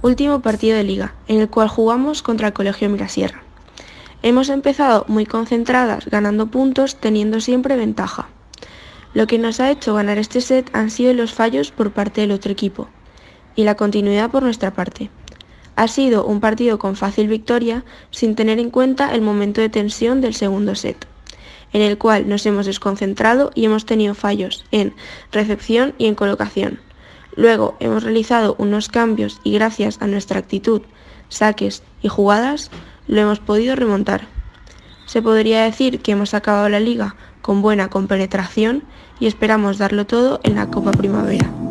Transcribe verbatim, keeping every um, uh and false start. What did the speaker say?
Último partido de liga, en el cual jugamos contra el Colegio Mirasierra. Hemos empezado muy concentradas, ganando puntos, teniendo siempre ventaja. Lo que nos ha hecho ganar este set han sido los fallos por parte del otro equipo y la continuidad por nuestra parte. Ha sido un partido con fácil victoria sin tener en cuenta el momento de tensión del segundo set, en el cual nos hemos desconcentrado y hemos tenido fallos en recepción y en colocación. Luego hemos realizado unos cambios y gracias a nuestra actitud, saques y jugadas, lo hemos podido remontar. Se podría decir que hemos acabado la liga con buena compenetración y esperamos darlo todo en la Copa Primavera.